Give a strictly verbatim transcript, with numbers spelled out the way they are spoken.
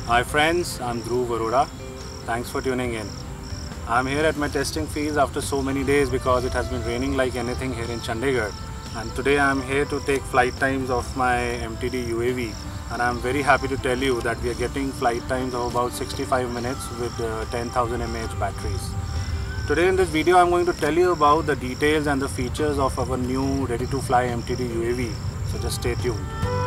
Hi friends, I'm Dhruv Arora. Thanks for tuning in. I'm here at my testing fields after so many days because it has been raining like anything here in Chandigarh. And today I'm here to take flight times of my M T D U A V. And I'm very happy to tell you that we are getting flight times of about sixty-five minutes with uh, ten thousand milliamp hour batteries. Today in this video I'm going to tell you about the details and the features of our new ready to fly M T D U A V. So just stay tuned.